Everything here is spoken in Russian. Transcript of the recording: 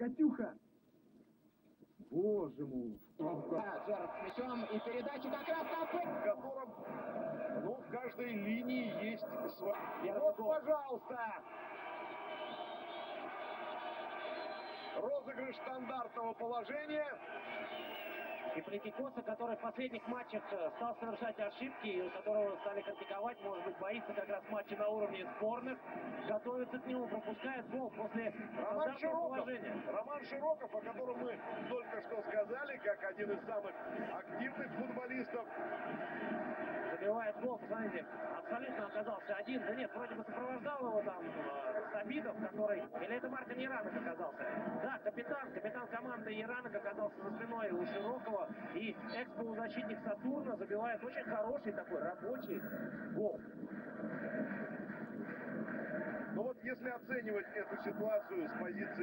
Катюха! Боже мой! Да, Джерард с мячом и передача как раз на в котором, ну, в каждой линии есть своя... Вот, пожалуйста! Розыгрыш стандартного положения. И Политикоса, который в последних матчах стал совершать ошибки, и у которого стали критиковать, может быть, боится как раз матча на уровне сборных, готовится к нему, пропускает гол после стандартного положения. Роман Широков, о котором мы только что сказали, как один из самых активных футболистов. Забивает гол, посмотрите, абсолютно оказался один. Да нет, вроде бы сопровождал его там Сабитов, который... Или это Марко Еранок оказался? Да, капитан команды Еранок оказался за спиной у Широкова. И экс-полузащитник Сатурна забивает очень хороший такой рабочий гол. Но вот если оценивать эту ситуацию с позиции